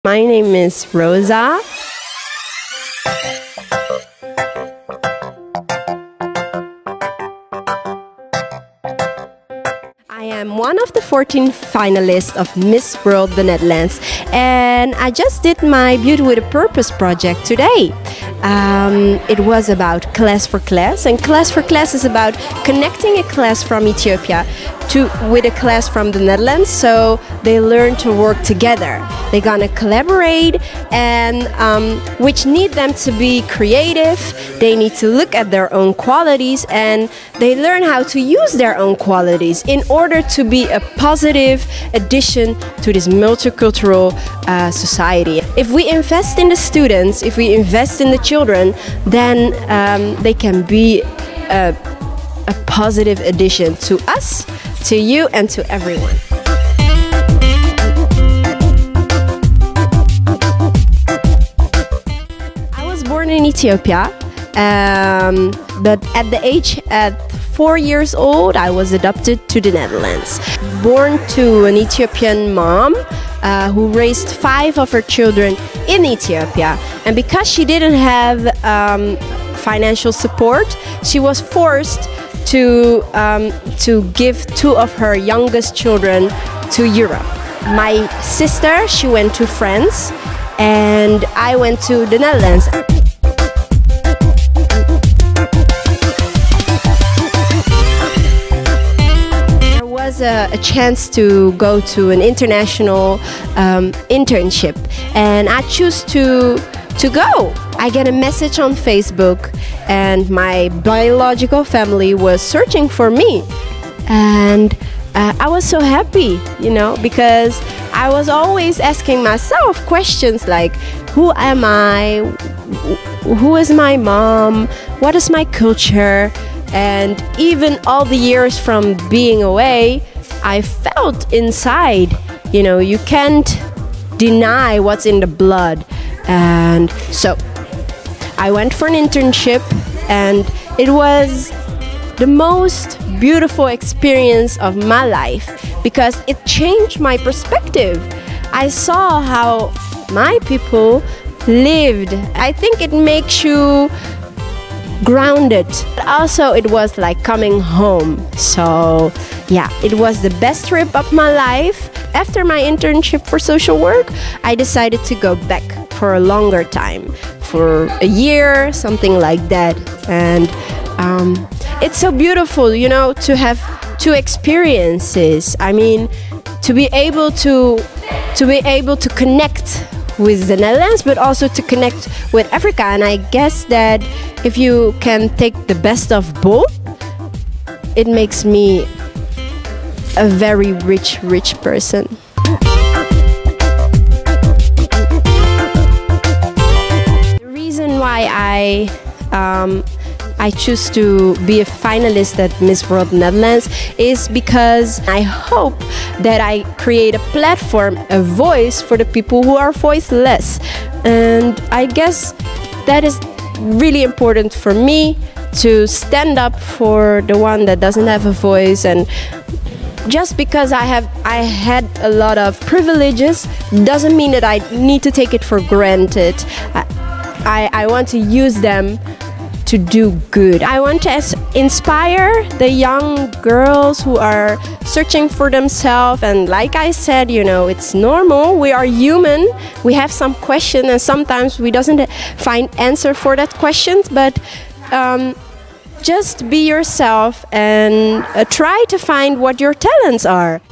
My name is Rosa. I am one of the 14 finalists of Miss World the Netherlands, and I just did my Beauty with a Purpose project today. It was about Class for Class, and Class for Class is about connecting a class from Ethiopia with a class from the Netherlands, so they learn to work together. They're gonna collaborate, and which need them to be creative. They need to look at their own qualities, and they learn how to use their own qualities in order to be a positive addition to this multicultural society. If we invest in the students, if we invest in the children, then they can be a positive addition to us, to you, and to everyone. I was born in Ethiopia, but at 4 years old, I was adopted to the Netherlands. Born to an Ethiopian mom who raised 5 of her children in Ethiopia, and because she didn't have financial support, she was forced to give 2 of her youngest children to Europe. My sister, she went to France, and I went to the Netherlands. There was a chance to go to an international internship, and I chose to go. I get a message on Facebook, and my biological family was searching for me, and I was so happy, because I was always asking myself questions like, who am I? Who is my mom? What is my culture? And even all the years from being away, I felt inside, you can't deny what's in the blood. And so I went for an internship, and it was the most beautiful experience of my life because it changed my perspective. I saw how my people lived. I think it makes you grounded. But also it was like coming home. So yeah, it was the best trip of my life. After my internship for social work, I decided to go back for a longer time, for a year, something like that. And it's so beautiful, to have 2 experiences. I mean, to be able to connect with the Netherlands, but also to connect with Africa. And I guess that if you can take the best of both, it makes me a very rich person. The reason why I choose to be a finalist at Miss World Netherlands is because I hope that I create a platform, a voice for the people who are voiceless. And I guess that is really important for me, to stand up for the one that doesn't have a voice. And just because I had a lot of privileges doesn't mean that I need to take it for granted. I want to use them to do good. I want to inspire the young girls who are searching for themselves, and like I said, it's normal. We are human. We have some question, and sometimes we doesn't find answer for that question, but just be yourself and try to find what your talents are.